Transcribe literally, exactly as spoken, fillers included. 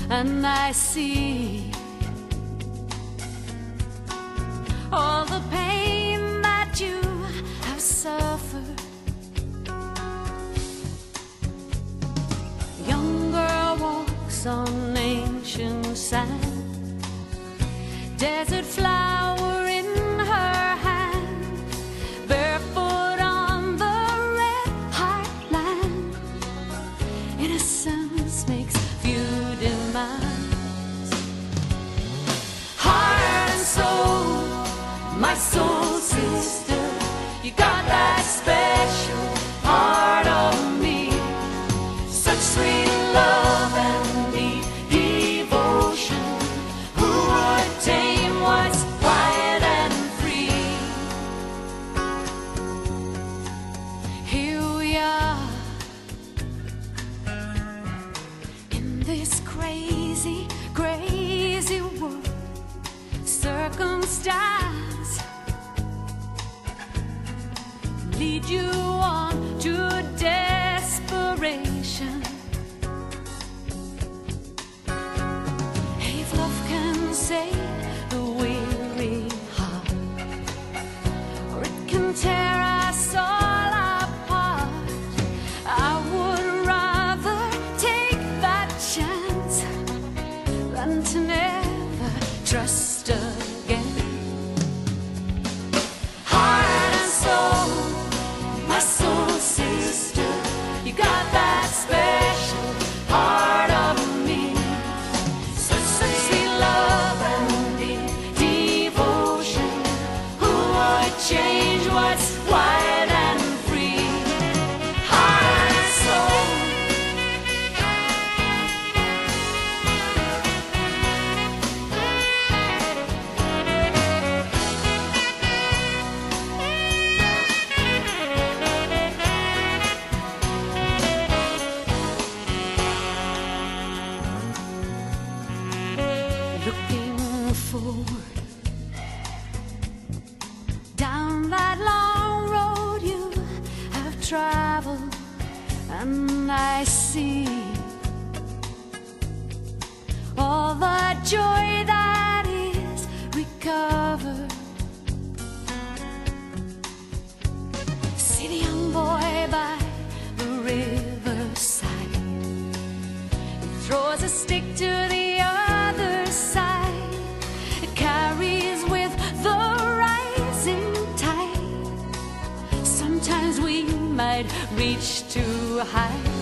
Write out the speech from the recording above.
and I see all the pain that you have suffered. Young girl walks on ancient sand, desert flower in her hand, barefoot on the red heartland. Innocence makes few demands. Heart and soul, my soul sister, you got that special part of me. Such sweet love and deep devotion, who would tame what's quiet and free? Here we are in this crazy, crazy world. Circumstance lead you on to desperation. If love can save the weary heart, or it can tear us all apart, I would rather take that chance than to never trust again. Heart and soul, my soul sister, you got that special part of me. Such sweet love and deep devotion, who would change what's quiet and free? Heart and soul. Looking forward down that long road you have traveled, and I see all the joy that is recovered. See the young boy by the riverside, he throws a stick to the other side. It carries with the rising tide. Sometimes we might reach too high,